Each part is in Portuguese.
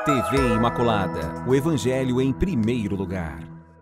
TV Imaculada, o Evangelho em primeiro lugar.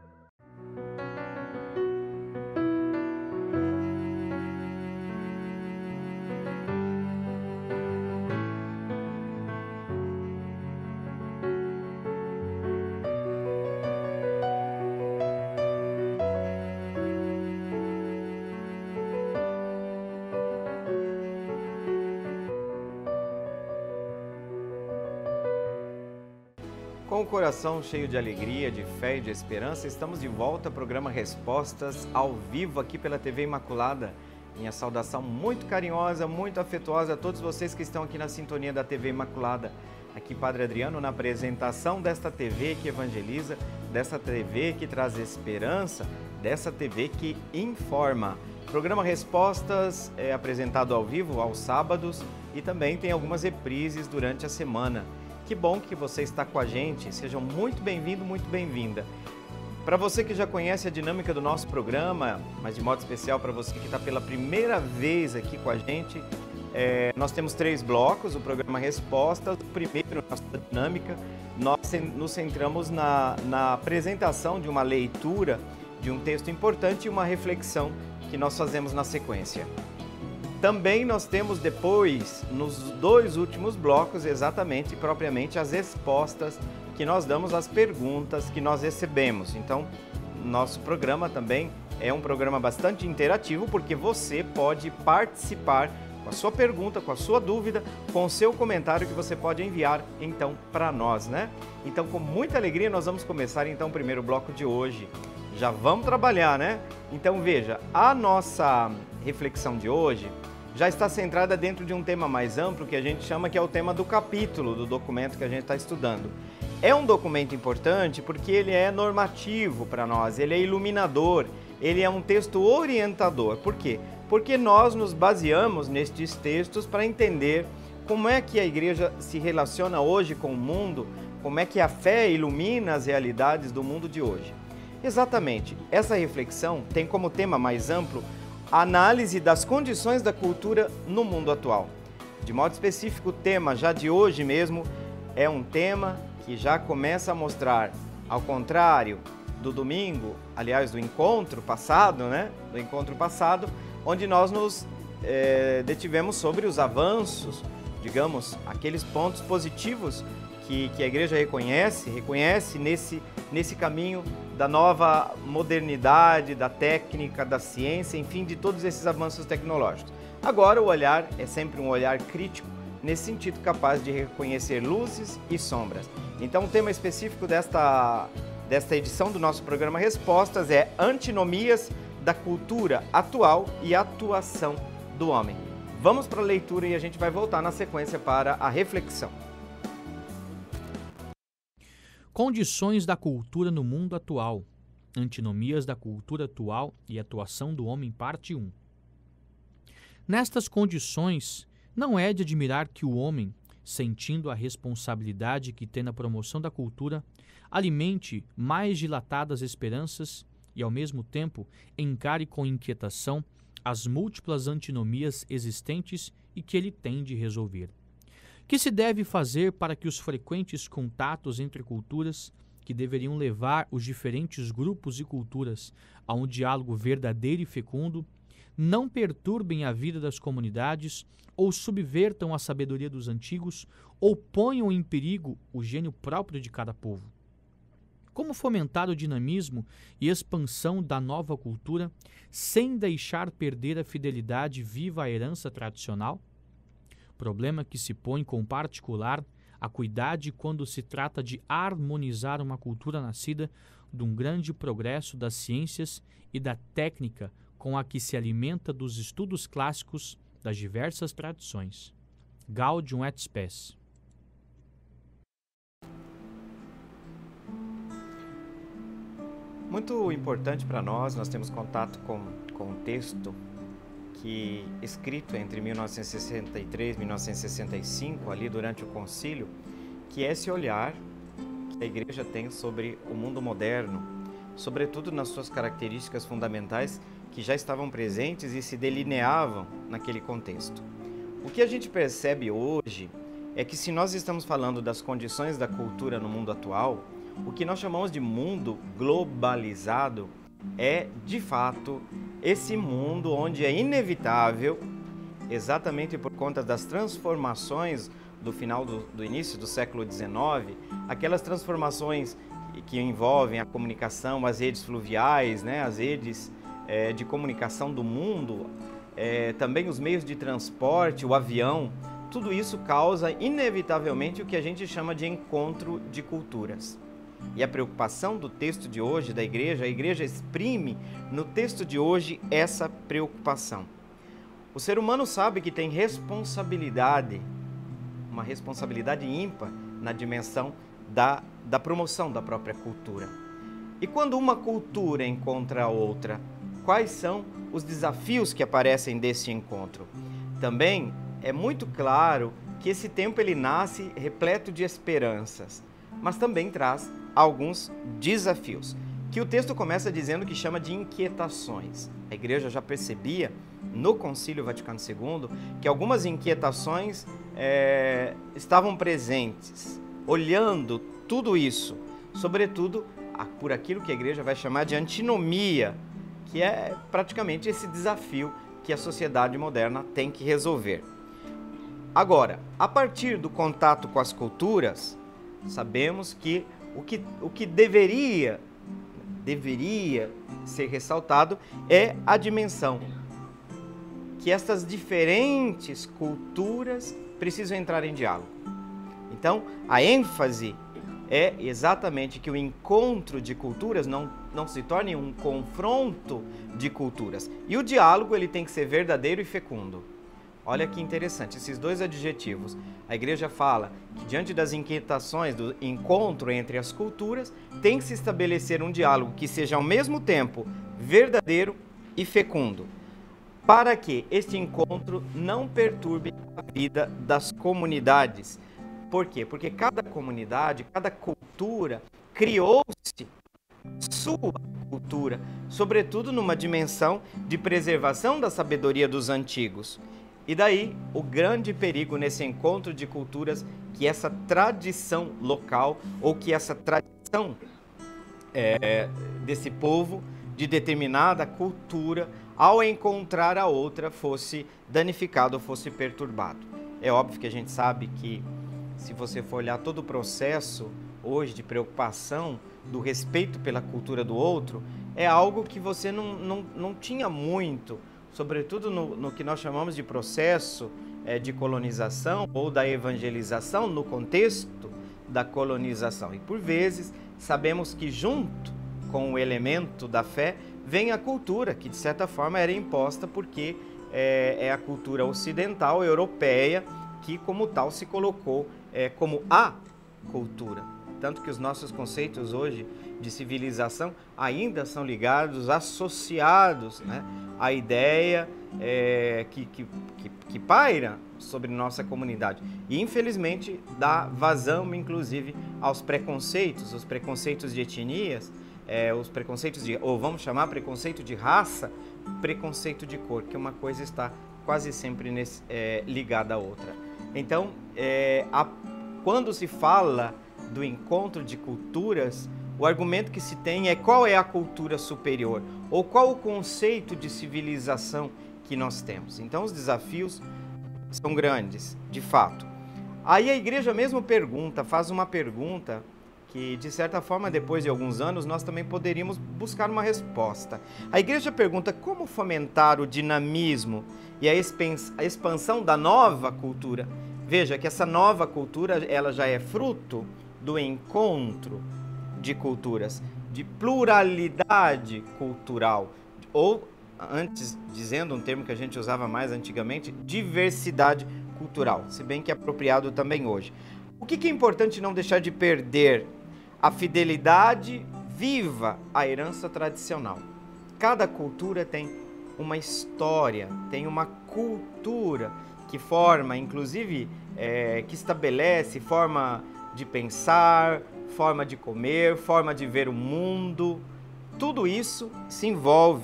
Com o coração cheio de alegria, de fé e de esperança, estamos de volta ao programa Respostas ao vivo aqui pela TV Imaculada. Minha saudação muito carinhosa, muito afetuosa a todos vocês que estão aqui na sintonia da TV Imaculada. Aqui Padre Adriano na apresentação desta TV que evangeliza, dessa TV que traz esperança, dessa TV que informa. O programa Respostas é apresentado ao vivo aos sábados e também tem algumas reprises durante a semana. Que bom que você está com a gente, seja muito bem-vindo, muito bem-vinda. Para você que já conhece a dinâmica do nosso programa, mas de modo especial para você que está pela primeira vez aqui com a gente, nós temos 3 blocos, o programa Respostas. O primeiro, nossa dinâmica, nós nos centramos na apresentação de uma leitura de um texto importante e uma reflexão que nós fazemos na sequência. Também nós temos depois, nos 2 últimos blocos, exatamente e propriamente as respostas que nós damos às perguntas que nós recebemos. Então, nosso programa também é um programa bastante interativo, porque você pode participar com a sua pergunta, com a sua dúvida, com o seu comentário que você pode enviar, então, para nós, né? Então, com muita alegria, nós vamos começar, então, o primeiro bloco de hoje. Já vamos trabalhar, né? Então, veja, a nossa reflexão de hoje já está centrada dentro de um tema mais amplo que a gente chama que é o tema do capítulo do documento que a gente está estudando. É um documento importante porque ele é normativo para nós, ele é iluminador, ele é um texto orientador. Por quê? Porque nós nos baseamos nestes textos para entender como é que a igreja se relaciona hoje com o mundo, como é que a fé ilumina as realidades do mundo de hoje. Exatamente, essa reflexão tem como tema mais amplo a análise das condições da cultura no mundo atual. De modo específico, o tema já de hoje mesmo é um tema que já começa a mostrar, ao contrário do domingo, aliás, do encontro passado, né? Do encontro passado, onde nós nos detivemos sobre os avanços, digamos, aqueles pontos positivos que a igreja reconhece nesse caminho da nova modernidade, da técnica, da ciência, enfim, de todos esses avanços tecnológicos. Agora o olhar é sempre um olhar crítico, nesse sentido capaz de reconhecer luzes e sombras. Então o tema específico desta edição do nosso programa Respostas é Antinomias da cultura atual e atuação do homem. Vamos para a leitura e a gente vai voltar na sequência para a reflexão. Condições da cultura no mundo atual. Antinomias da cultura atual e atuação do homem, parte 1. Nestas condições, não é de admirar que o homem, sentindo a responsabilidade que tem na promoção da cultura, alimente mais dilatadas esperanças e, ao mesmo tempo, encare com inquietação as múltiplas antinomias existentes e que ele tem de resolver. Que se deve fazer para que os frequentes contatos entre culturas, que deveriam levar os diferentes grupos e culturas a um diálogo verdadeiro e fecundo, não perturbem a vida das comunidades ou subvertam a sabedoria dos antigos ou ponham em perigo o gênio próprio de cada povo? Como fomentar o dinamismo e expansão da nova cultura sem deixar perder a fidelidade viva à herança tradicional? Problema que se põe com particular acuidade quando se trata de harmonizar uma cultura nascida de um grande progresso das ciências e da técnica com a que se alimenta dos estudos clássicos das diversas tradições. Gaudium et Spes. Muito importante para nós temos contato com um texto que, escrito entre 1963 e 1965, ali durante o concílio, que é esse olhar que a igreja tem sobre o mundo moderno, sobretudo nas suas características fundamentais que já estavam presentes e se delineavam naquele contexto. O que a gente percebe hoje é que se nós estamos falando das condições da cultura no mundo atual, o que nós chamamos de mundo globalizado é, de fato, esse mundo onde é inevitável, exatamente por conta das transformações do final do início do século XIX, aquelas transformações que envolvem a comunicação, as redes fluviais, né, as redes de comunicação do mundo, também os meios de transporte, o avião, tudo isso causa inevitavelmente o que a gente chama de encontro de culturas. E a preocupação do texto de hoje da igreja, a igreja exprime no texto de hoje essa preocupação. O ser humano sabe que tem responsabilidade, uma responsabilidade ímpar na dimensão da promoção da própria cultura. E quando uma cultura encontra a outra, quais são os desafios que aparecem desse encontro? Também é muito claro que esse tempo ele nasce repleto de esperanças, mas também traz alguns desafios, que o texto começa dizendo que chama de inquietações. A igreja já percebia no Concílio Vaticano II que algumas inquietações estavam presentes, olhando tudo isso, sobretudo por aquilo que a igreja vai chamar de antinomia, que é praticamente esse desafio que a sociedade moderna tem que resolver. Agora, a partir do contato com as culturas, sabemos que o que deveria ser ressaltado é a dimensão que estas diferentes culturas precisam entrar em diálogo. Então, a ênfase é exatamente que o encontro de culturas não se torne um confronto de culturas. E o diálogo ele tem que ser verdadeiro e fecundo. Olha que interessante, esses dois adjetivos. A igreja fala que diante das inquietações do encontro entre as culturas, tem que se estabelecer um diálogo que seja ao mesmo tempo verdadeiro e fecundo, para que este encontro não perturbe a vida das comunidades. Por quê? Porque cada comunidade, cada cultura criou-se sua cultura, sobretudo numa dimensão de preservação da sabedoria dos antigos. E daí o grande perigo nesse encontro de culturas, que essa tradição local ou que essa tradição desse povo, de determinada cultura, ao encontrar a outra, fosse danificado ou fosse perturbado. É óbvio que a gente sabe que, se você for olhar todo o processo hoje de preocupação do respeito pela cultura do outro, é algo que você não tinha muito, sobretudo no que nós chamamos de processo de colonização ou da evangelização, no contexto da colonização. E por vezes sabemos que junto com o elemento da fé vem a cultura, que de certa forma era imposta porque é a cultura ocidental, europeia, que como tal se colocou como a cultura. Tanto que os nossos conceitos hoje de civilização ainda são ligados, associados, né, à ideia que paira sobre nossa comunidade. E infelizmente dá vazão, inclusive, aos preconceitos, os preconceitos de etnias, os preconceitos ou vamos chamar preconceito de raça, preconceito de cor, que uma coisa está quase sempre ligada à outra. Então, quando se fala do encontro de culturas, o argumento que se tem é qual é a cultura superior, ou qual o conceito de civilização que nós temos. Então, os desafios são grandes, de fato. Aí a igreja mesmo faz uma pergunta que, de certa forma, depois de alguns anos, nós também poderíamos buscar uma resposta. A igreja pergunta como fomentar o dinamismo e a expansão da nova cultura. Veja que essa nova cultura, ela já é fruto do encontro de culturas, de pluralidade cultural, ou, antes, dizendo um termo que a gente usava mais antigamente, diversidade cultural, se bem que é apropriado também hoje. O que é importante não deixar de perder? A fidelidade viva à herança tradicional. Cada cultura tem uma história, tem uma cultura que forma, inclusive, que estabelece forma de pensar, forma de comer, forma de ver o mundo. Tudo isso se envolve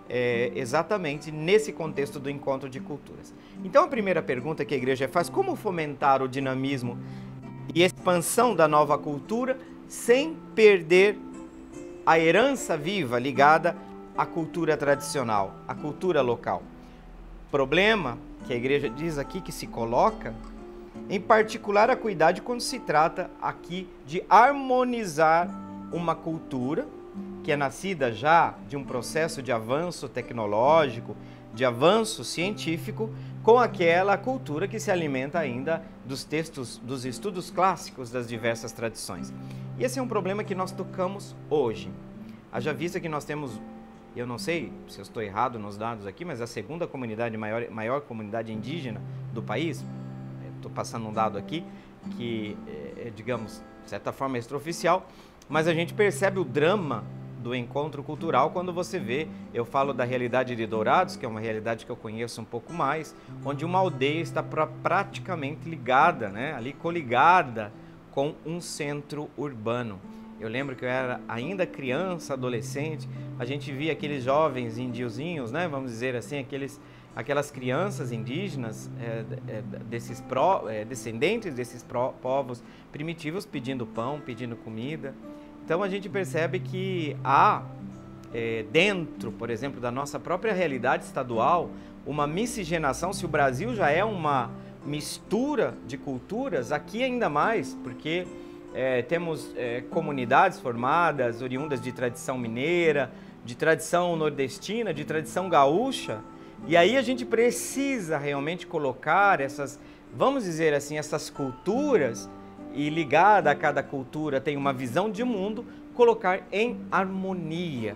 exatamente nesse contexto do encontro de culturas. Então a primeira pergunta que a igreja faz: como fomentar o dinamismo e expansão da nova cultura sem perder a herança viva ligada à cultura tradicional, à cultura local? Problema que a igreja diz aqui que se coloca, em particular, a cuidado quando se trata aqui de harmonizar uma cultura que é nascida já de um processo de avanço tecnológico, de avanço científico, com aquela cultura que se alimenta ainda dos textos, dos estudos clássicos das diversas tradições. E esse é um problema que nós tocamos hoje. Haja vista que nós temos, eu não sei se eu estou errado nos dados aqui, mas a segunda comunidade, maior comunidade indígena do país. Estou passando um dado aqui que digamos, de certa forma extraoficial, mas a gente percebe o drama do encontro cultural quando você vê, eu falo da realidade de Dourados, que é uma realidade que eu conheço um pouco mais, onde uma aldeia está praticamente ligada, né, ali coligada com um centro urbano. Eu lembro que eu era ainda criança, adolescente, a gente via aqueles jovens indiozinhos, né, vamos dizer assim, aquelas crianças indígenas, descendentes desses povos primitivos pedindo pão, pedindo comida. Então a gente percebe que há dentro, por exemplo, da nossa própria realidade estadual, uma miscigenação. Se o Brasil já é uma mistura de culturas, aqui ainda mais, porque temos comunidades formadas, oriundas de tradição mineira, de tradição nordestina, de tradição gaúcha, e aí a gente precisa realmente colocar essas, vamos dizer assim, essas culturas, e ligada a cada cultura tem uma visão de mundo, colocar em harmonia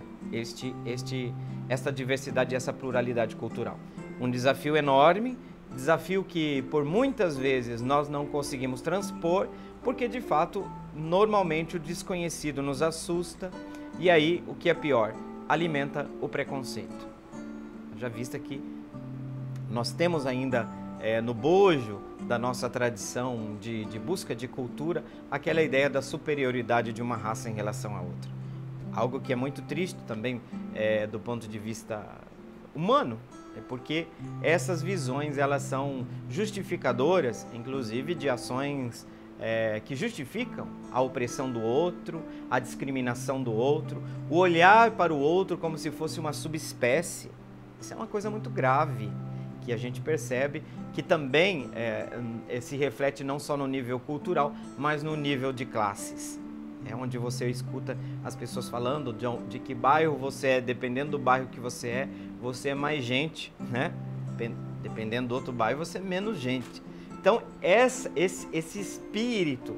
esta diversidade, essa pluralidade cultural. Um desafio enorme, desafio que por muitas vezes nós não conseguimos transpor, porque de fato, normalmente o desconhecido nos assusta, e aí, o que é pior, alimenta o preconceito. Já vista que nós temos ainda no bojo da nossa tradição de busca de cultura, aquela ideia da superioridade de uma raça em relação à outra. Algo que é muito triste também do ponto de vista humano, porque essas visões elas são justificadoras, inclusive, de ações que justificam a opressão do outro, a discriminação do outro, o olhar para o outro como se fosse uma subespécie. Isso é uma coisa muito grave, que a gente percebe que também se reflete não só no nível cultural, mas no nível de classes. É onde você escuta as pessoas falando de que bairro você é, dependendo do bairro que você é mais gente, né? Dependendo do outro bairro, você é menos gente. Então, esse espírito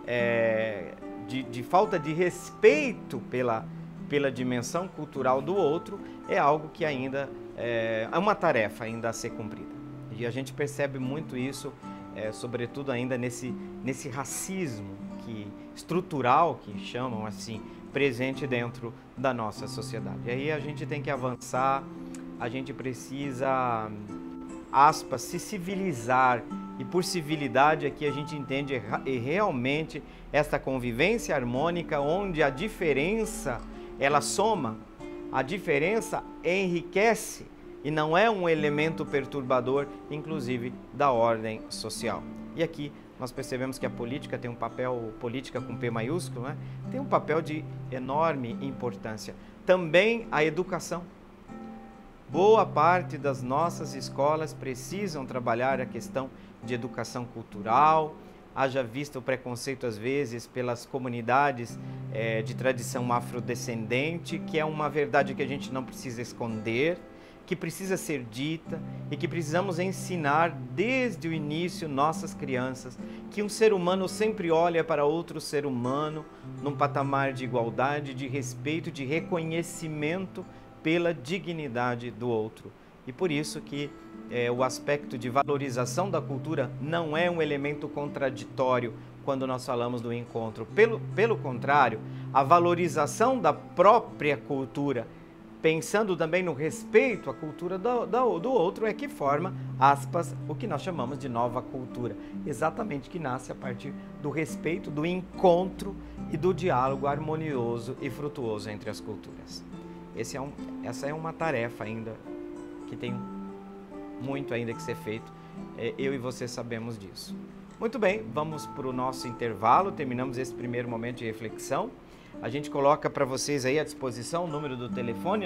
de falta de respeito pela dimensão cultural do outro é algo que ainda é uma tarefa ainda a ser cumprida. E a gente percebe muito isso, sobretudo ainda nesse racismo estrutural, que chamam assim, presente dentro da nossa sociedade. E aí a gente tem que avançar, a gente precisa, aspas, se civilizar. E por civilidade aqui a gente entende realmente esta convivência harmônica, onde a diferença, ela soma, a diferença enriquece e não é um elemento perturbador, inclusive, da ordem social. E aqui nós percebemos que a política tem um papel, política com P maiúsculo, né? Tem um papel de enorme importância. Também a educação. Boa parte das nossas escolas precisam trabalhar a questão de educação cultural, haja vista o preconceito às vezes pelas comunidades de tradição afrodescendente, que é uma verdade que a gente não precisa esconder, que precisa ser dita e que precisamos ensinar desde o início nossas crianças, que um ser humano sempre olha para outro ser humano num patamar de igualdade, de respeito, de reconhecimento pela dignidade do outro. E por isso que o aspecto de valorização da cultura não é um elemento contraditório quando nós falamos do encontro. Pelo contrário, a valorização da própria cultura, pensando também no respeito à cultura do outro, é que forma, aspas, o que nós chamamos de nova cultura. Exatamente, que nasce a partir do respeito, do encontro e do diálogo harmonioso e frutuoso entre as culturas. Essa é uma tarefa ainda que tem muito ainda que ser feito. Eu e você sabemos disso. Muito bem, vamos para o nosso intervalo. Terminamos esse primeiro momento de reflexão. A gente coloca para vocês aí à disposição o número do telefone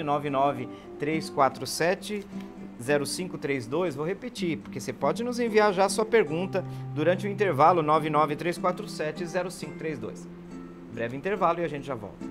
99347-0532. Vou repetir, porque você pode nos enviar já a sua pergunta durante o intervalo 99347-0532. Breve intervalo e a gente já volta.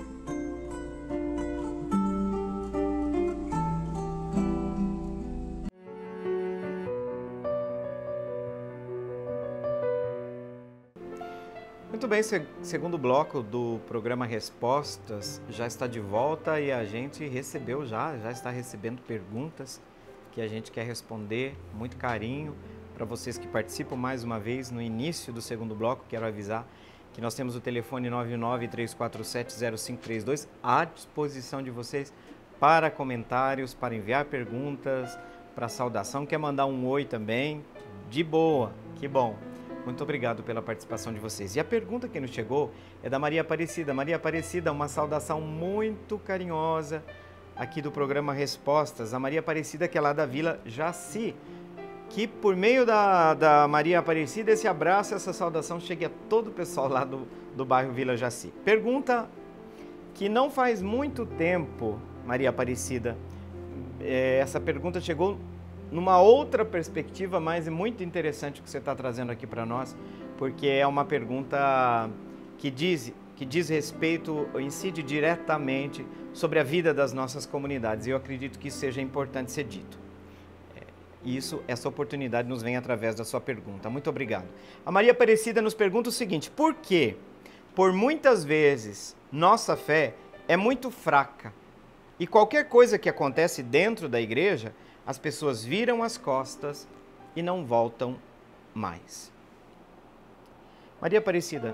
Muito bem, segundo bloco do programa Respostas já está de volta e a gente recebeu já está recebendo perguntas que a gente quer responder, muito carinho para vocês que participam mais uma vez. No início do segundo bloco, quero avisar que nós temos o telefone 993470532 à disposição de vocês para comentários, para enviar perguntas, para saudação. Quer mandar um oi também? De boa, que bom. Muito obrigado pela participação de vocês. E a pergunta que nos chegou é da Maria Aparecida. Maria Aparecida, uma saudação muito carinhosa aqui do programa Respostas. A Maria Aparecida, que é lá da Vila Jaci, que por meio da Maria Aparecida, esse abraço, essa saudação chegue a todo o pessoal lá do bairro Vila Jaci. Pergunta que não faz muito tempo, Maria Aparecida, essa pergunta chegou numa outra perspectiva, mas é muito interessante o que você está trazendo aqui para nós, porque é uma pergunta que diz respeito, incide diretamente sobre a vida das nossas comunidades. E eu acredito que isso seja importante ser dito. Essa oportunidade nos vem através da sua pergunta. Muito obrigado. A Maria Aparecida nos pergunta o seguinte: por que, por muitas vezes, nossa fé é muito fraca e qualquer coisa que acontece dentro da igreja, as pessoas viram as costas e não voltam mais? Maria Aparecida,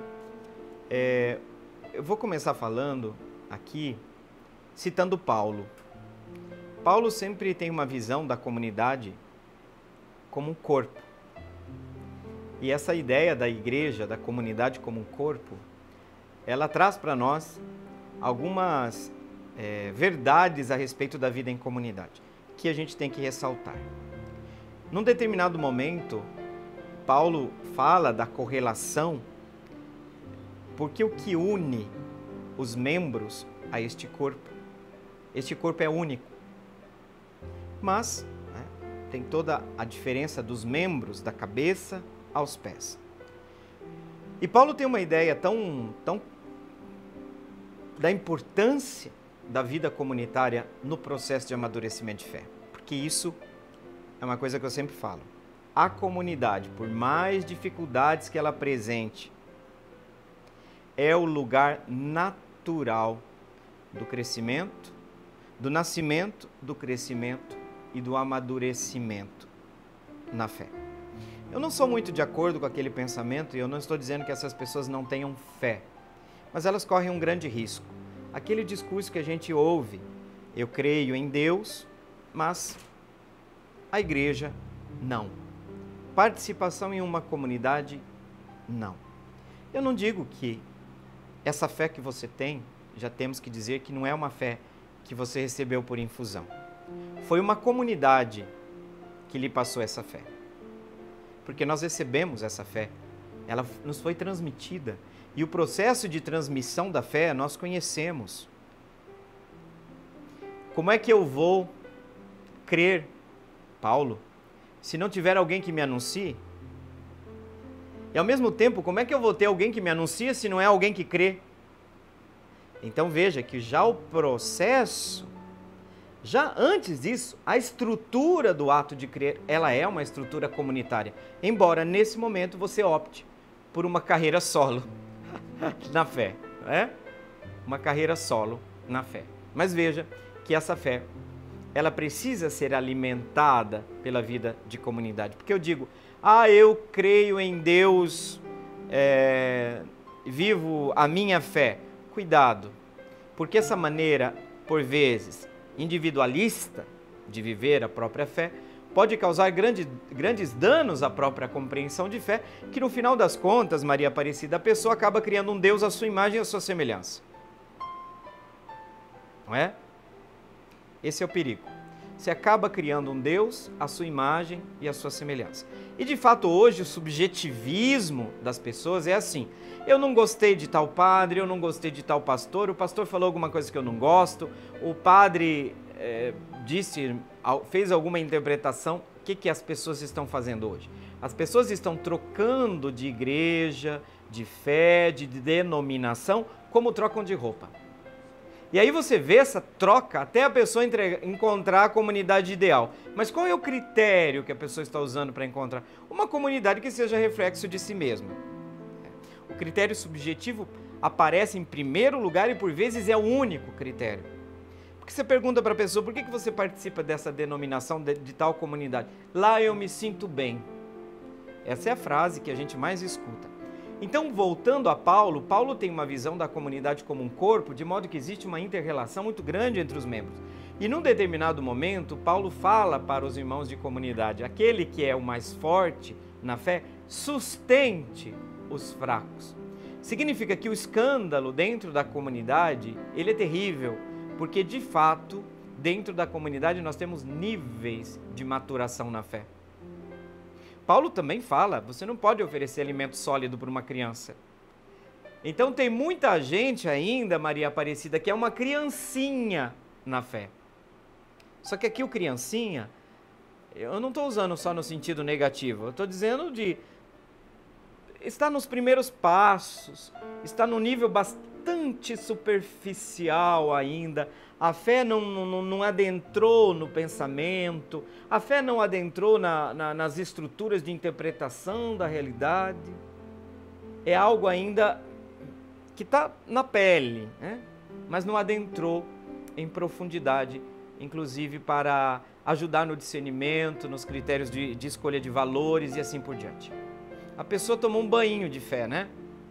eu vou começar falando aqui, citando Paulo. Paulo sempre tem uma visão da comunidade como um corpo. E essa ideia da igreja, da comunidade como um corpo, ela traz para nós algumas verdades a respeito da vida em comunidade, que a gente tem que ressaltar. Num determinado momento, Paulo fala da correlação, porque o que une os membros a este corpo é único, mas tem toda a diferença dos membros, da cabeça aos pés. E Paulo tem uma ideia tão da importância da vida comunitária no processo de amadurecimento de fé. Porque isso é uma coisa que eu sempre falo. A comunidade, por mais dificuldades que ela apresente, é o lugar natural do crescimento, do nascimento, do crescimento e do amadurecimento na fé. Eu não sou muito de acordo com aquele pensamento e eu não estou dizendo que essas pessoas não tenham fé, mas elas correm um grande risco. Aquele discurso que a gente ouve: eu creio em Deus, mas a igreja não. Participação em uma comunidade, não. Eu não digo que essa fé que você tem, já temos que dizer que não é uma fé que você recebeu por infusão. Foi uma comunidade que lhe passou essa fé. Porque nós recebemos essa fé, ela nos foi transmitida. E o processo de transmissão da fé nós conhecemos. Como é que eu vou crer, Paulo, se não tiver alguém que me anuncie? E ao mesmo tempo, como é que eu vou ter alguém que me anuncia se não é alguém que crê? Então veja que já o processo, já antes disso, a estrutura do ato de crer, ela é uma estrutura comunitária. Embora nesse momento você opte por uma carreira solo na fé, uma carreira solo na fé. Mas veja que essa fé, ela precisa ser alimentada pela vida de comunidade. Porque eu digo, eu creio em Deus, vivo a minha fé. Cuidado, porque essa maneira, por vezes, individualista de viver a própria fé, pode causar grandes danos à própria compreensão de fé, que no final das contas, Maria Aparecida, a pessoa acaba criando um Deus à sua imagem e à sua semelhança. Não é? Esse é o perigo. Você acaba criando um Deus à sua imagem e à sua semelhança. E de fato hoje o subjetivismo das pessoas é assim: eu não gostei de tal padre, eu não gostei de tal pastor, o pastor falou alguma coisa que eu não gosto, o padre fez alguma interpretação. O que as pessoas estão fazendo hoje? As pessoas estão trocando de igreja, de fé, de denominação, como trocam de roupa. E aí você vê essa troca até a pessoa encontrar a comunidade ideal. Mas qual é o critério que a pessoa está usando para encontrar? Uma comunidade que seja reflexo de si mesma. O critério subjetivo aparece em primeiro lugar e por vezes é o único critério. Porque você pergunta para a pessoa, por que você participa dessa denominação, de tal comunidade? Lá eu me sinto bem. Essa é a frase que a gente mais escuta. Então, voltando a Paulo, Paulo tem uma visão da comunidade como um corpo, de modo que existe uma inter-relação muito grande entre os membros. E num determinado momento, Paulo fala para os irmãos de comunidade: aquele que é o mais forte na fé, sustente os fracos. Significa que o escândalo dentro da comunidade, ele é terrível, porque de fato, dentro da comunidade nós temos níveis de maturação na fé. Paulo também fala, você não pode oferecer alimento sólido para uma criança. Então tem muita gente ainda, Maria Aparecida, que é uma criancinha na fé. Só que aqui o criancinha, eu não estou usando só no sentido negativo, eu estou dizendo de está nos primeiros passos, está no nível bastante superficial ainda. A fé não adentrou no pensamento, a fé não adentrou nas estruturas de interpretação da realidade. É algo ainda que está na pele, né? Mas não adentrou em profundidade, inclusive para ajudar no discernimento, nos critérios de escolha de valores e assim por diante. A pessoa tomou um banho de fé, né?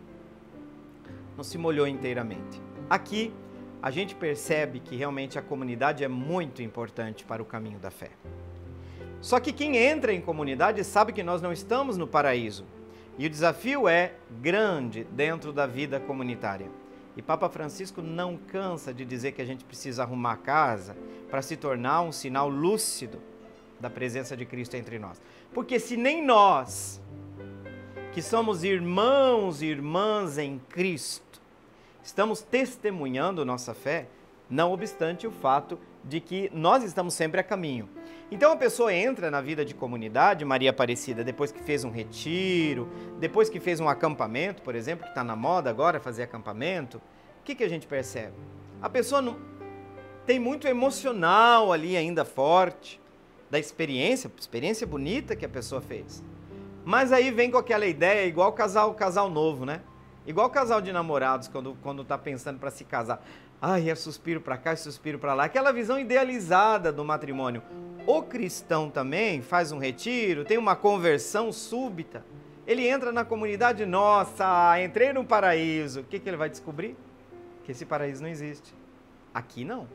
Não se molhou inteiramente. Aqui, a gente percebe que realmente a comunidade é muito importante para o caminho da fé. Só que quem entra em comunidade sabe que nós não estamos no paraíso. E o desafio é grande dentro da vida comunitária. E Papa Francisco não cansa de dizer que a gente precisa arrumar a casa para se tornar um sinal lúcido da presença de Cristo entre nós. Porque se nem nós, que somos irmãos e irmãs em Cristo, estamos testemunhando nossa fé, não obstante o fato de que nós estamos sempre a caminho. Então a pessoa entra na vida de comunidade, Maria Aparecida, depois que fez um retiro, depois que fez um acampamento, por exemplo, que está na moda agora fazer acampamento, o que a gente percebe? A pessoa não tem muito emocional ali ainda forte, da experiência bonita que a pessoa fez. Mas aí vem com aquela ideia, igual casal novo, né? Igual casal de namorados, quando está pensando para se casar. Ai, é suspiro para cá, é suspiro para lá. Aquela visão idealizada do matrimônio. O cristão também faz um retiro, tem uma conversão súbita. Ele entra na comunidade, nossa, entrei no paraíso. O que ele vai descobrir? Que esse paraíso não existe. Aqui não.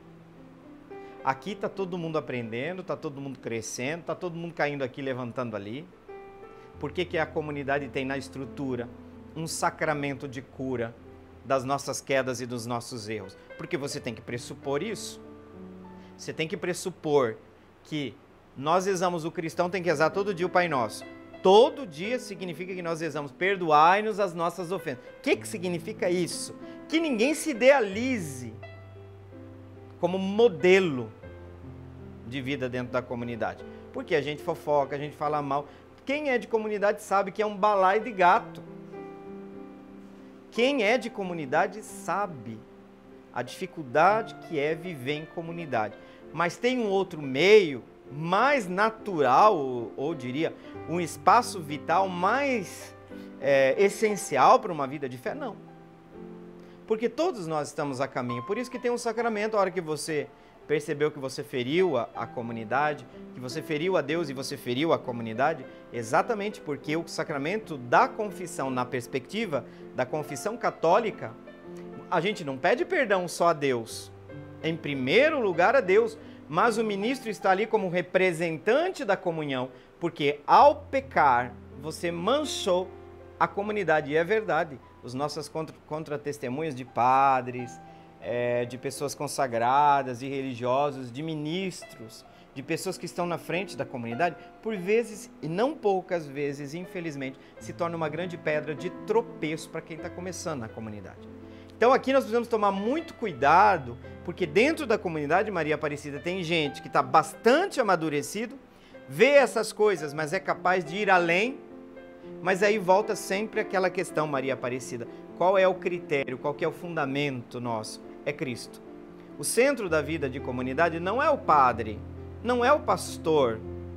Aqui está todo mundo aprendendo, está todo mundo crescendo, está todo mundo caindo aqui, levantando ali. Por que a comunidade tem na estrutura um sacramento de cura das nossas quedas e dos nossos erros? Porque você tem que pressupor isso. Você tem que pressupor que nós rezamos, o cristão tem que rezar todo dia o Pai Nosso. Todo dia significa que nós rezamos, perdoai-nos as nossas ofensas. O que significa isso? Que ninguém se idealize como modelo de vida dentro da comunidade. Porque a gente fofoca, a gente fala mal. Quem é de comunidade sabe que é um balaio de gato. Quem é de comunidade sabe a dificuldade que é viver em comunidade. Mas tem um outro meio mais natural, ou diria, um espaço vital mais essencial para uma vida de fé? Não. Porque todos nós estamos a caminho. Por isso que tem um sacramento, a hora que você percebeu que você feriu a comunidade, que você feriu a Deus e você feriu a comunidade, exatamente porque o sacramento da confissão, na perspectiva da confissão católica, a gente não pede perdão só a Deus, em primeiro lugar a Deus, mas o ministro está ali como representante da comunhão, porque ao pecar, você manchou a comunidade, e é verdade. Os nossos contra-testemunhos de padres, de pessoas consagradas, de religiosos, de ministros, de pessoas que estão na frente da comunidade, por vezes, e não poucas vezes, infelizmente, se torna uma grande pedra de tropeço para quem está começando na comunidade. Então aqui nós precisamos tomar muito cuidado, porque dentro da comunidade Maria Aparecida tem gente que está bastante amadurecido, vê essas coisas, mas é capaz de ir além, mas aí volta sempre aquela questão, Maria Aparecida, qual é o critério, qual que é o fundamento nosso? É Cristo. O centro da vida de comunidade não é o padre, não é o pastor,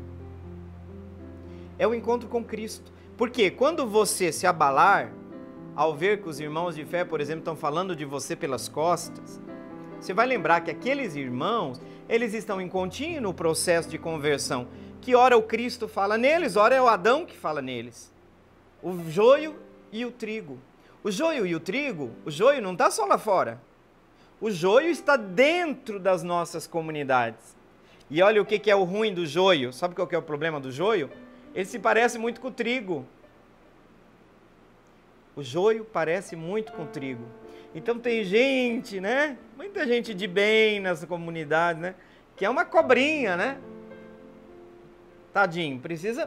é o encontro com Cristo. Porque quando você se abalar, ao ver que os irmãos de fé, por exemplo, estão falando de você pelas costas, você vai lembrar que aqueles irmãos, eles estão em contínuo processo de conversão, que ora o Cristo fala neles, ora é o Adão que fala neles. O joio e o trigo. O joio e o trigo, o joio não está só lá fora. O joio está dentro das nossas comunidades. E olha o que é o ruim do joio. Sabe qual que é o problema do joio? Ele se parece muito com o trigo. O joio parece muito com o trigo. Então tem gente, né? Muita gente de bem nessa comunidade, né? Que é uma cobrinha, né? Tadinho, precisa...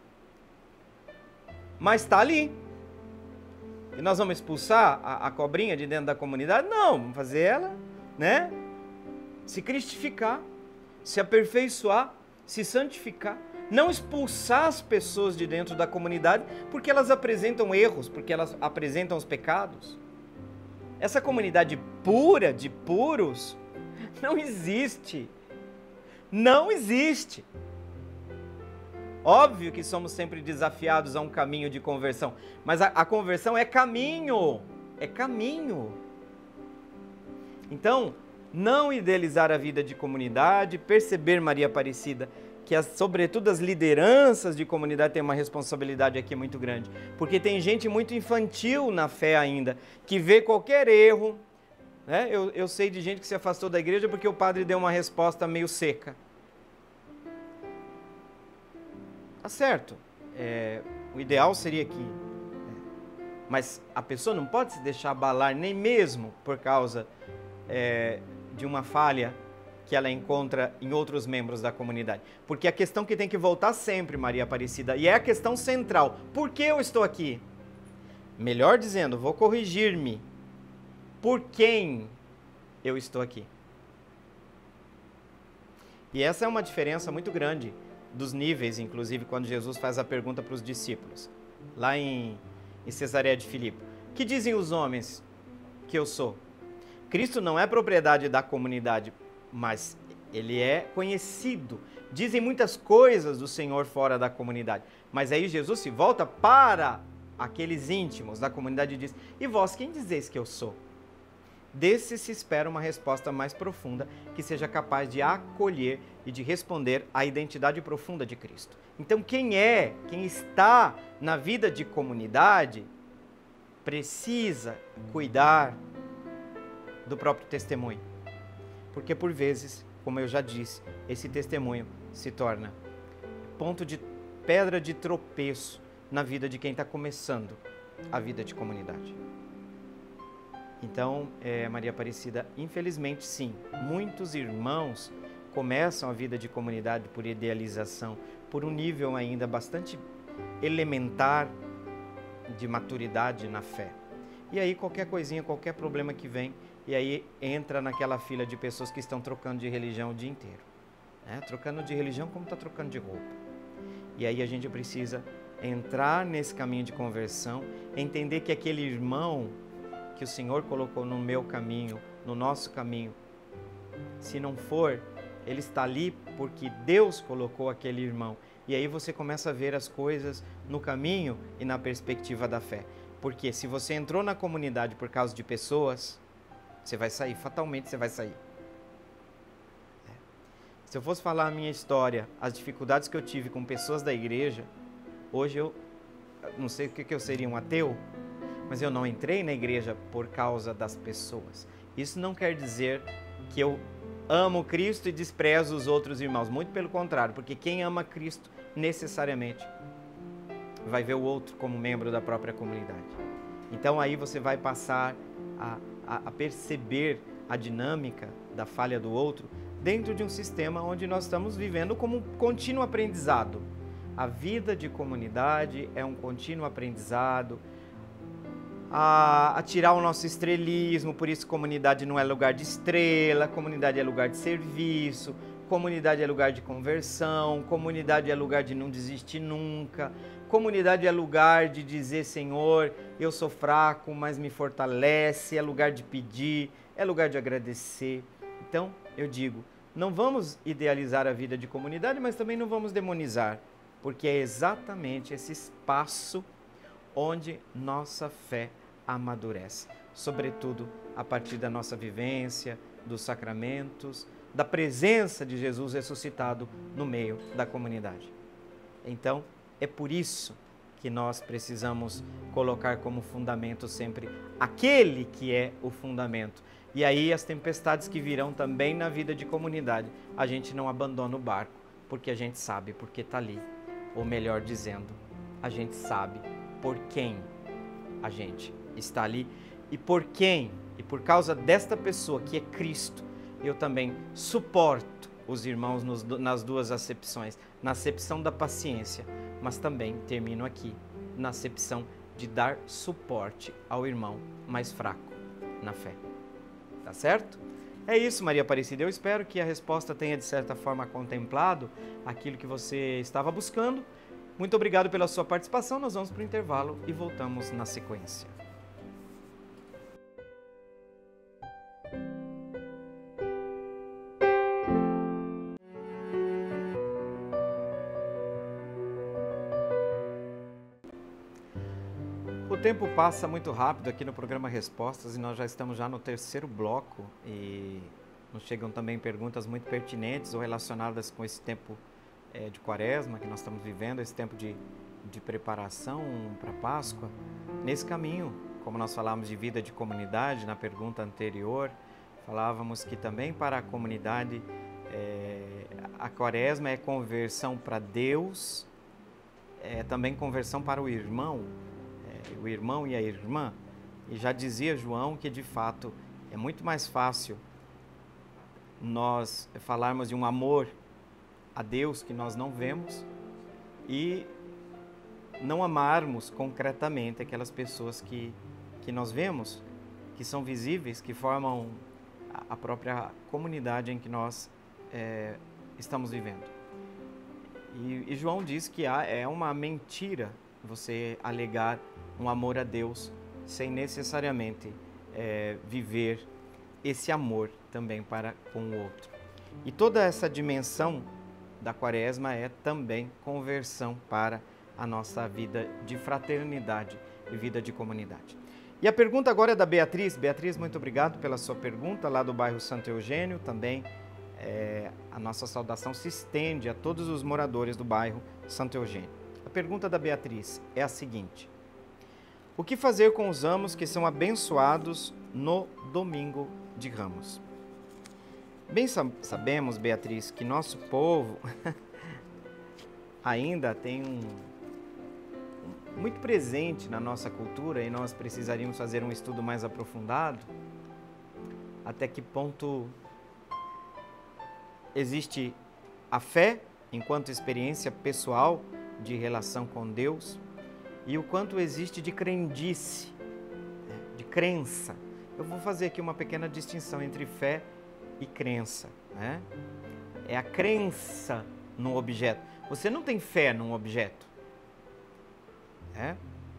Mas está ali. E nós vamos expulsar a cobrinha de dentro da comunidade? Não, vamos fazer ela, né? Se cristificar, se aperfeiçoar, se santificar. Não expulsar as pessoas de dentro da comunidade porque elas apresentam erros, porque elas apresentam os pecados. Essa comunidade pura, de puros, não existe. Não existe. Óbvio que somos sempre desafiados a um caminho de conversão, mas a conversão é caminho, é caminho. Então, não idealizar a vida de comunidade, perceber, Maria Aparecida, que sobretudo as lideranças de comunidade têm uma responsabilidade aqui muito grande, porque tem gente muito infantil na fé ainda, que vê qualquer erro, né? Eu sei de gente que se afastou da igreja porque o padre deu uma resposta meio seca. Tá certo, o ideal seria que... Mas a pessoa não pode se deixar abalar nem mesmo por causa de uma falha que ela encontra em outros membros da comunidade. Porque a questão que tem que voltar sempre, Maria Aparecida, e é a questão central. Por que eu estou aqui? Melhor dizendo, vou corrigir-me. Por quem eu estou aqui? E essa é uma diferença muito grande dos níveis, inclusive, quando Jesus faz a pergunta para os discípulos, lá em Cesareia de Filipe. Que dizem os homens que eu sou? Cristo não é propriedade da comunidade, mas ele é conhecido. Dizem muitas coisas do Senhor fora da comunidade, mas aí Jesus se volta para aqueles íntimos da comunidade e diz: e vós, quem dizeis que eu sou? Desse se espera uma resposta mais profunda, que seja capaz de acolher e de responder à identidade profunda de Cristo. Então quem está na vida de comunidade, precisa cuidar do próprio testemunho. Porque por vezes, como eu já disse, esse testemunho se torna ponto de pedra de tropeço na vida de quem está começando a vida de comunidade. Então, Maria Aparecida, infelizmente sim, muitos irmãos começam a vida de comunidade por idealização, por um nível ainda bastante elementar de maturidade na fé. E aí qualquer coisinha, qualquer problema que vem, e aí entra naquela fila de pessoas que estão trocando de religião o dia inteiro. Trocando de religião como está trocando de roupa. E aí a gente precisa entrar nesse caminho de conversão, entender que aquele irmão que o Senhor colocou no meu caminho, no nosso caminho, se não for, ele está ali porque Deus colocou aquele irmão. E aí você começa a ver as coisas no caminho e na perspectiva da fé. Porque se você entrou na comunidade por causa de pessoas, você vai sair, fatalmente você vai sair. Se eu fosse falar a minha história, as dificuldades que eu tive com pessoas da igreja, hoje eu não sei o que eu seria, um ateu, mas eu não entrei na igreja por causa das pessoas. Isso não quer dizer que eu amo Cristo e desprezo os outros irmãos, muito pelo contrário, porque quem ama Cristo necessariamente vai ver o outro como membro da própria comunidade. Então aí você vai passar a perceber a dinâmica da falha do outro dentro de um sistema onde nós estamos vivendo como um contínuo aprendizado. A vida de comunidade é um contínuo aprendizado, a tirar o nosso estrelismo, por isso comunidade não é lugar de estrela, comunidade é lugar de serviço, comunidade é lugar de conversão, comunidade é lugar de não desistir nunca, comunidade é lugar de dizer, Senhor, eu sou fraco, mas me fortalece, é lugar de pedir, é lugar de agradecer. Então, eu digo, não vamos idealizar a vida de comunidade, mas também não vamos demonizar, porque é exatamente esse espaço onde nossa fé amadurece, sobretudo a partir da nossa vivência, dos sacramentos, da presença de Jesus ressuscitado no meio da comunidade. Então, é por isso que nós precisamos colocar como fundamento sempre aquele que é o fundamento. E aí as tempestades que virão também na vida de comunidade, a gente não abandona o barco, porque a gente sabe porque está ali. Ou melhor dizendo, a gente sabe por quem a gente está ali e por quem, e por causa desta pessoa que é Cristo, eu também suporto os irmãos nas duas acepções, na acepção da paciência, mas também termino aqui na acepção de dar suporte ao irmão mais fraco na fé. Tá certo? É isso, Maria Aparecida. Eu espero que a resposta tenha, de certa forma, contemplado aquilo que você estava buscando. Muito obrigado pela sua participação. Nós vamos para o intervalo e voltamos na sequência. O tempo passa muito rápido aqui no programa Respostas e nós já estamos no terceiro bloco e nos chegam também perguntas muito pertinentes ou relacionadas com esse tempo de Quaresma que nós estamos vivendo, esse tempo de preparação para a Páscoa. Nesse caminho, como nós falamos de vida de comunidade na pergunta anterior, falávamos que também para a comunidade a Quaresma é conversão para Deus, é também conversão para o irmão e a irmã. E já dizia João que de fato é muito mais fácil nós falarmos de um amor a Deus que nós não vemos e não amarmos concretamente aquelas pessoas que nós vemos, que são visíveis, que formam a própria comunidade em que nós estamos vivendo. E João diz que é uma mentira você alegar um amor a Deus sem necessariamente viver esse amor também para com o outro. E toda essa dimensão da Quaresma é também conversão para a nossa vida de fraternidade e vida de comunidade. E a pergunta agora é da Beatriz. Beatriz, muito obrigado pela sua pergunta, lá do bairro Santo Eugênio. Também a nossa saudação se estende a todos os moradores do bairro Santo Eugênio. A pergunta da Beatriz é a seguinte: o que fazer com os amos que são abençoados no domingo de Ramos? Bem sabemos, Beatriz, que nosso povo ainda tem muito presente na nossa cultura e nós precisaríamos fazer um estudo mais aprofundado até que ponto existe a fé enquanto experiência pessoal de relação com Deus e o quanto existe de crendice, de crença. Eu vou fazer aqui uma pequena distinção entre fé e crença, né? É a crença no objeto. Você não tem fé num objeto, né?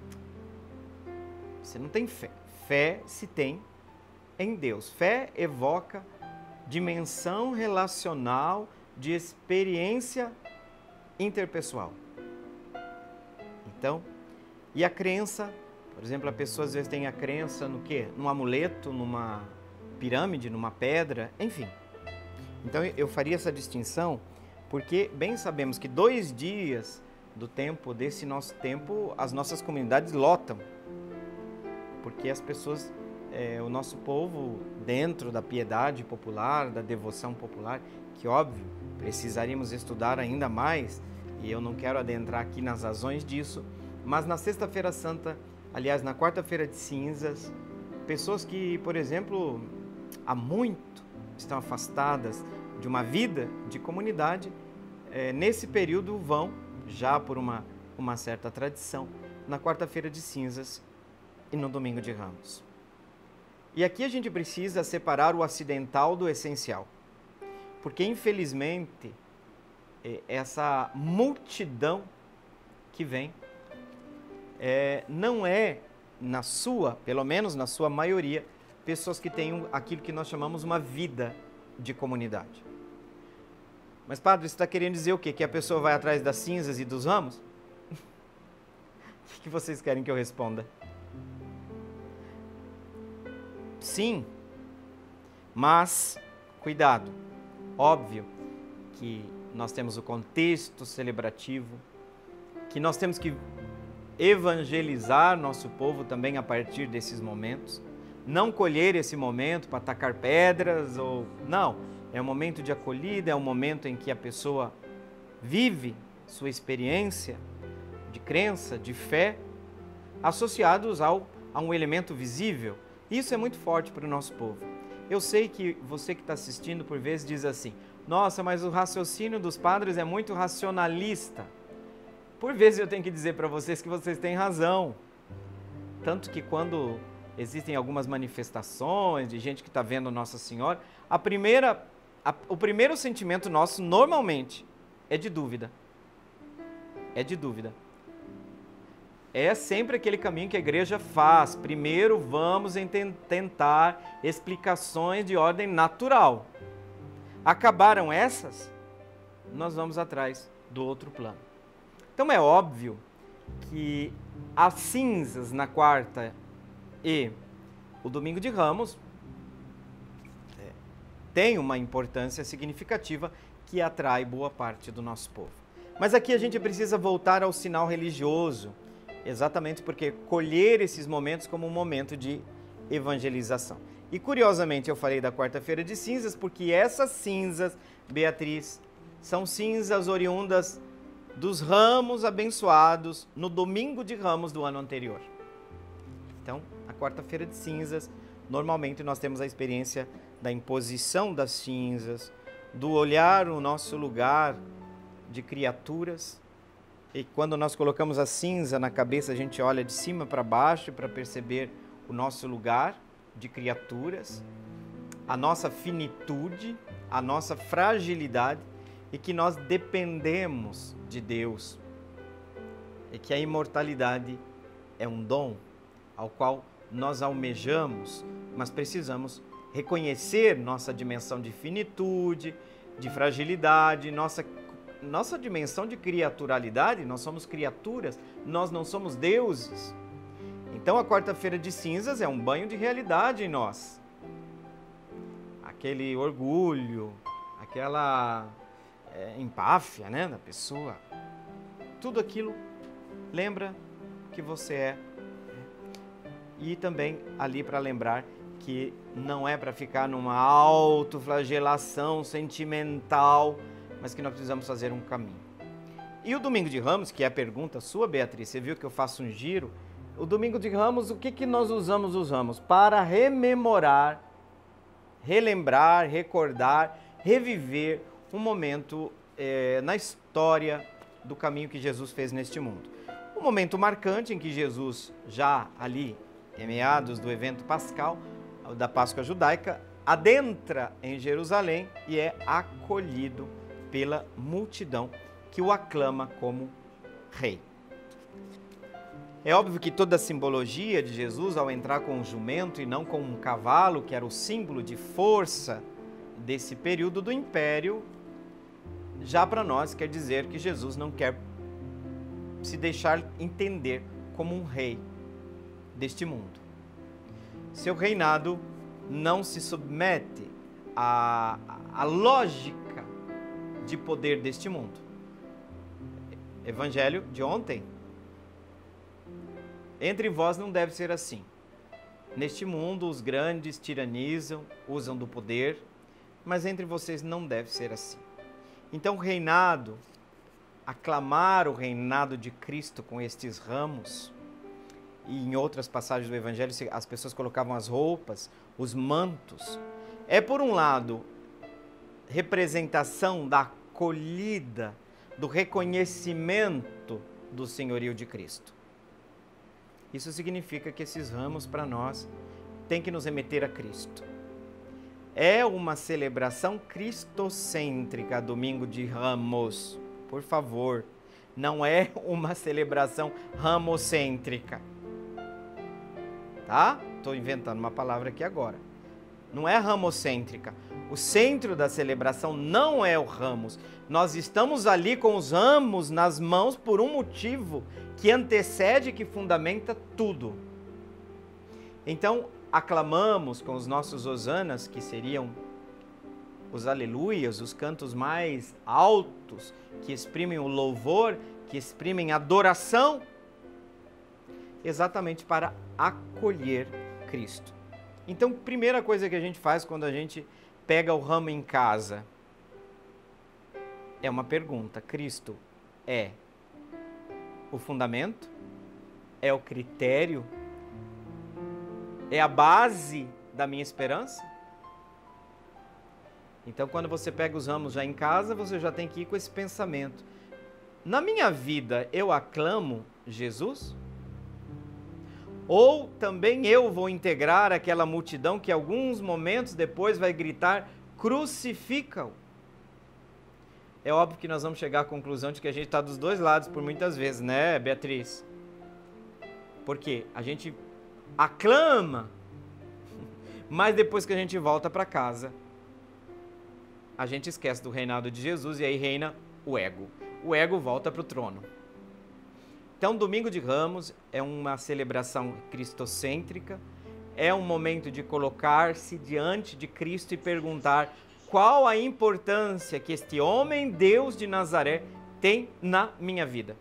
Você não tem fé. Fé se tem em Deus. Fé evoca dimensão relacional de experiência interpessoal. Então, e a crença, por exemplo, a pessoa às vezes tem a crença no quê? Num amuleto, numa pirâmide, numa pedra, enfim. Então eu faria essa distinção porque bem sabemos que 2 dias do tempo, desse nosso tempo, as nossas comunidades lotam. Porque as pessoas, o nosso povo, dentro da piedade popular, da devoção popular, que óbvio, precisaríamos estudar ainda mais, e eu não quero adentrar aqui nas razões disso, mas na Sexta-feira Santa, aliás, na Quarta-feira de Cinzas, pessoas que, por exemplo, há muito estão afastadas de uma vida de comunidade, nesse período vão, já por uma certa tradição, na quarta-feira de cinzas e no domingo de Ramos. E aqui a gente precisa separar o acidental do essencial, porque infelizmente essa multidão que vem não é, pelo menos na sua maioria, pessoas que têm aquilo que nós chamamos uma vida de comunidade. Mas, padre, você está querendo dizer o quê? Que a pessoa vai atrás das cinzas e dos ramos? O que vocês querem que eu responda? Sim, mas cuidado. Óbvio que nós temos o contexto celebrativo, que nós temos que evangelizar nosso povo também a partir desses momentos. Não colher esse momento para atacar pedras ou... Não, é um momento de acolhida, é um momento em que a pessoa vive sua experiência de crença, de fé, associados a um elemento visível. Isso é muito forte para o nosso povo. Eu sei que você que está assistindo por vezes diz assim: nossa, mas o raciocínio dos padres é muito racionalista. Por vezes eu tenho que dizer para vocês que vocês têm razão. Tanto que quando existem algumas manifestações de gente que está vendo Nossa Senhora, o primeiro sentimento nosso normalmente é de dúvida. É de dúvida. É sempre aquele caminho que a igreja faz. Primeiro vamos tentar explicações de ordem natural. Acabaram essas, nós vamos atrás do outro plano. Então é óbvio que as cinzas na quarta e o domingo de Ramos tem uma importância significativa que atrai boa parte do nosso povo. Mas aqui a gente precisa voltar ao sinal religioso, exatamente porque colher esses momentos como um momento de evangelização. E curiosamente eu falei da quarta-feira de cinzas porque essas cinzas, Beatriz, são cinzas oriundas dos ramos abençoados no domingo de Ramos do ano anterior. Então, a quarta-feira de cinzas, normalmente nós temos a experiência da imposição das cinzas, do olhar o nosso lugar de criaturas. E quando nós colocamos a cinza na cabeça, a gente olha de cima para baixo para perceber o nosso lugar de criaturas, a nossa finitude, a nossa fragilidade e que nós dependemos de Deus. E que a imortalidade é um dom ao qual nós almejamos, mas precisamos reconhecer nossa dimensão de finitude, de fragilidade, nossa dimensão de criaturalidade. Nós somos criaturas, nós não somos deuses. Então a quarta-feira de cinzas é um banho de realidade em nós. Aquele orgulho, aquela empáfia, né, da pessoa. Tudo aquilo lembra que você é. E também ali para lembrar que não é para ficar numa autoflagelação sentimental, mas que nós precisamos fazer um caminho. E o domingo de Ramos, que é a pergunta sua, Beatriz, você viu que eu faço um giro. O domingo de Ramos, o que nós usamos os ramos? Para rememorar, relembrar, recordar, reviver um momento na história do caminho que Jesus fez neste mundo. Um momento marcante em que Jesus, já ali, em meados do evento pascal, da Páscoa judaica, adentra em Jerusalém e é acolhido pela multidão que o aclama como rei. É óbvio que toda a simbologia de Jesus ao entrar com um jumento e não com um cavalo, que era o símbolo de força desse período do império, já para nós quer dizer que Jesus não quer se deixar entender como um rei deste mundo. Seu reinado não se submete à lógica de poder deste mundo. Evangelho de ontem. Entre vós não deve ser assim. Neste mundo os grandes tiranizam, usam do poder, mas entre vocês não deve ser assim. Então o reinado, aclamar o reinado de Cristo com estes ramos, e em outras passagens do Evangelho as pessoas colocavam as roupas, os mantos, é, por um lado, representação da acolhida, do reconhecimento do senhorio de Cristo. Isso significa que esses ramos, para nós, têm que nos remeter a Cristo. É uma celebração cristocêntrica, Domingo de Ramos. Por favor, não é uma celebração ramocêntrica. Tá? Estou inventando uma palavra aqui agora. Não é ramocêntrica. O centro da celebração não é o ramos. Nós estamos ali com os ramos nas mãos por um motivo que antecede e que fundamenta tudo. Então, aclamamos com os nossos hosanas, que seriam os aleluias, os cantos mais altos, que exprimem o louvor, que exprimem a adoração, exatamente para acolher Cristo. Então, primeira coisa que a gente faz quando a gente pega o ramo em casa é uma pergunta: Cristo é o fundamento? É o critério? É a base da minha esperança? Então, quando você pega os ramos já em casa, você já tem que ir com esse pensamento: na minha vida eu aclamo Jesus? Ou também eu vou integrar aquela multidão que alguns momentos depois vai gritar: crucifica-o? É óbvio que nós vamos chegar à conclusão de que a gente está dos dois lados por muitas vezes, né, Beatriz? Porque a gente aclama, mas depois que a gente volta para casa, a gente esquece do reinado de Jesus e aí reina o ego. O ego volta para o trono. Então, Domingo de Ramos é uma celebração cristocêntrica, é um momento de colocar-se diante de Cristo e perguntar qual a importância que este homem, Deus de Nazaré, tem na minha vida.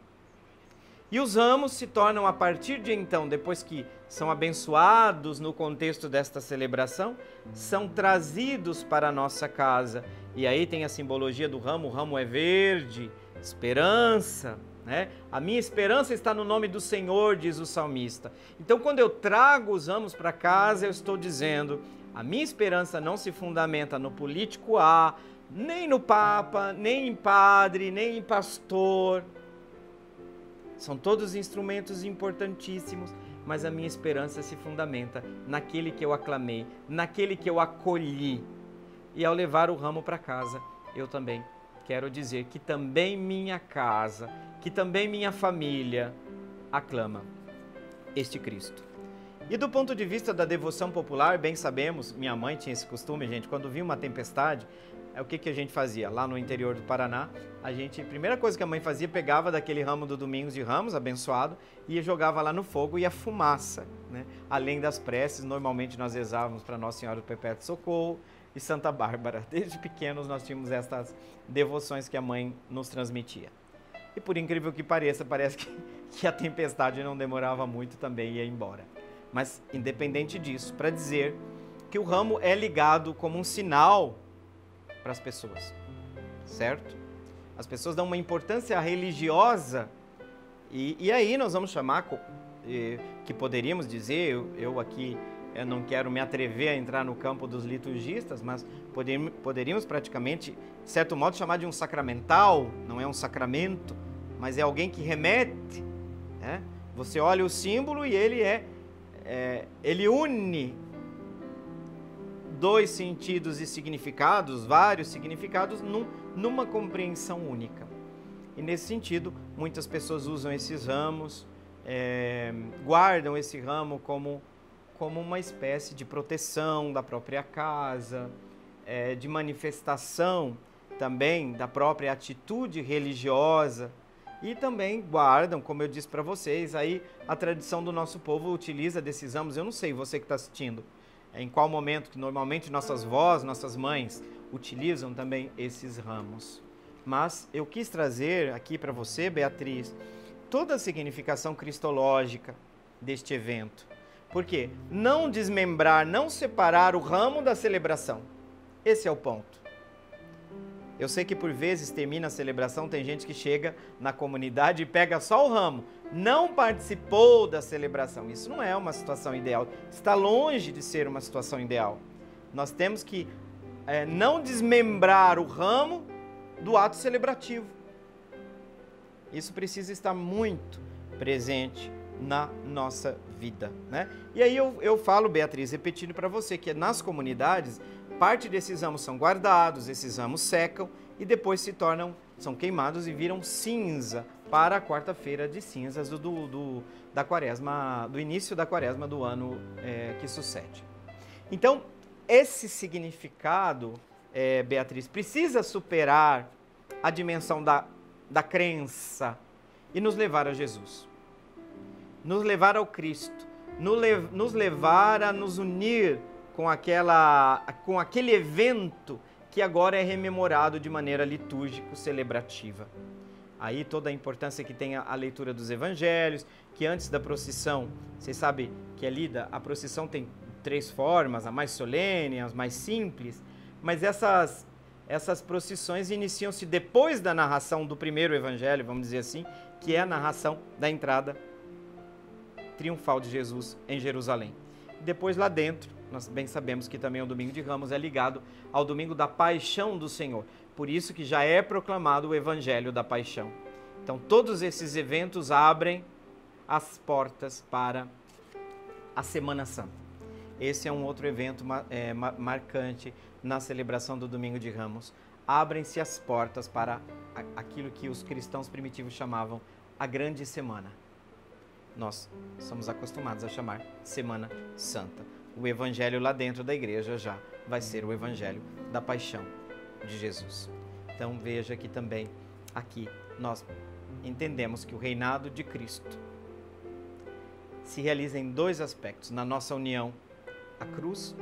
E os ramos se tornam, a partir de então, depois que são abençoados no contexto desta celebração, são trazidos para a nossa casa. E aí tem a simbologia do ramo: o ramo é verde, esperança, né? A minha esperança está no nome do Senhor, diz o salmista. Então, quando eu trago os ramos para casa, eu estou dizendo: a minha esperança não se fundamenta no político A, nem no Papa, nem em padre, nem em pastor. São todos instrumentos importantíssimos, mas a minha esperança se fundamenta naquele que eu aclamei, naquele que eu acolhi. E ao levar o ramo para casa, eu também quero dizer que também minha casa, que também minha família aclama este Cristo. E do ponto de vista da devoção popular, bem sabemos, minha mãe tinha esse costume, gente, quando via uma tempestade, o que a gente fazia? Lá no interior do Paraná, a primeira coisa que a mãe fazia, pegava daquele ramo do Domingos de Ramos, abençoado, e jogava lá no fogo, e a fumaça, né? Além das preces, normalmente nós rezávamos para Nossa Senhora do Perpétuo Socorro e Santa Bárbara. Desde pequenos nós tínhamos estas devoções que a mãe nos transmitia. E por incrível que pareça, parece que a tempestade não demorava muito, também ia embora. Mas independente disso, para dizer que o ramo é ligado como um sinal para as pessoas, certo? As pessoas dão uma importância religiosa e aí nós vamos chamar, que poderíamos dizer, eu aqui eu não quero me atrever a entrar no campo dos liturgistas, mas poderíamos praticamente, de certo modo, chamar de um sacramental. Não é um sacramento, mas é alguém que remete, né? Você olha o símbolo e ele une dois sentidos e significados, vários significados, numa compreensão única. E nesse sentido, muitas pessoas usam esses ramos, guardam esse ramo como uma espécie de proteção da própria casa, de manifestação também da própria atitude religiosa, e também guardam, como eu disse para vocês, aí a tradição do nosso povo utiliza desses ramos. Eu não sei, você que está assistindo, em qual momento que normalmente nossas vós, nossas mães utilizam também esses ramos. Mas eu quis trazer aqui para você, Beatriz, toda a significação cristológica deste evento. Por quê? Não desmembrar, não separar o ramo da celebração. Esse é o ponto. Eu sei que por vezes termina a celebração, tem gente que chega na comunidade e pega só o ramo, não participou da celebração. Isso não é uma situação ideal, está longe de ser uma situação ideal. Nós temos que não desmembrar o ramo do ato celebrativo. Isso precisa estar muito presente na nossa vida, né? E aí eu falo, Beatriz, repetindo para você, que nas comunidades, parte desses ramos são guardados, esses ramos secam e depois são queimados e viram cinza para a quarta-feira de cinzas da quaresma, do início da quaresma do ano que sucede. Então, esse significado, Beatriz, precisa superar a dimensão da crença e nos levar a Jesus, nos levar ao Cristo, nos levar a nos unir com aquele evento que agora é rememorado de maneira litúrgico-celebrativa. Aí toda a importância que tem a leitura dos evangelhos, que antes da procissão, vocês sabem que é lida, a procissão tem 3 formas, a mais solene, as mais simples, mas essas procissões iniciam-se depois da narração do primeiro evangelho, vamos dizer assim, que é a narração da entrada triunfal de Jesus em Jerusalém. Depois lá dentro, nós bem sabemos que também o Domingo de Ramos é ligado ao Domingo da Paixão do Senhor. Por isso que já é proclamado o Evangelho da Paixão. Então todos esses eventos abrem as portas para a Semana Santa. Esse é um outro evento marcante na celebração do Domingo de Ramos. Abrem-se as portas para aquilo que os cristãos primitivos chamavam a Grande Semana. Nós somos acostumados a chamar Semana Santa. O Evangelho lá dentro da igreja já vai ser o Evangelho da Paixão de Jesus. Então veja que também aqui nós entendemos que o reinado de Cristo se realiza em 2 aspectos: na nossa união à cruz,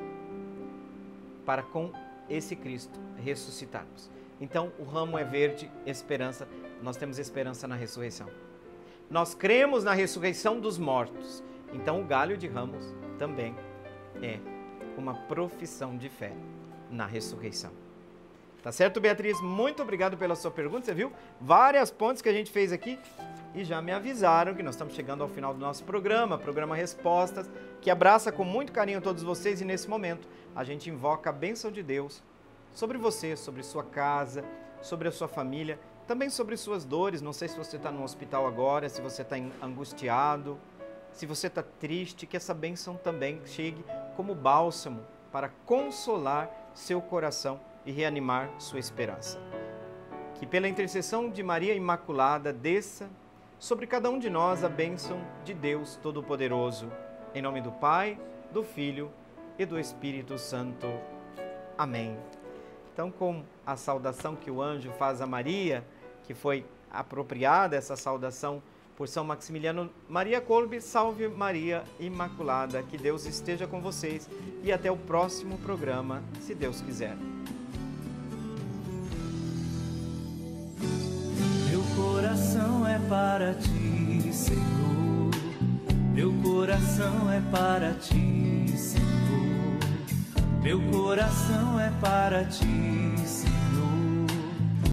para com esse Cristo ressuscitarmos. Então o ramo é verde, esperança, nós temos esperança na ressurreição. Nós cremos na ressurreição dos mortos, então o galho de ramos também é uma profissão de fé na ressurreição. Tá certo, Beatriz? Muito obrigado pela sua pergunta. Você viu várias pontes que a gente fez aqui e já me avisaram que nós estamos chegando ao final do nosso programa Respostas, que abraça com muito carinho todos vocês, e nesse momento a gente invoca a bênção de Deus sobre você, sobre sua casa, sobre a sua família, também sobre suas dores. Não sei se você está no hospital agora, se você está angustiado, se você está triste, que essa bênção também chegue como bálsamo para consolar seu coração e reanimar sua esperança. Que pela intercessão de Maria Imaculada desça sobre cada um de nós a bênção de Deus Todo-Poderoso. Em nome do Pai, do Filho e do Espírito Santo. Amém. Então, com a saudação que o anjo faz a Maria, que foi apropriada essa saudação por São Maximiliano, Maria Kolbe, salve Maria Imaculada, que Deus esteja com vocês e até o próximo programa, se Deus quiser. Meu coração é para ti, Senhor, meu coração é para ti, Senhor, meu coração é para ti, Senhor.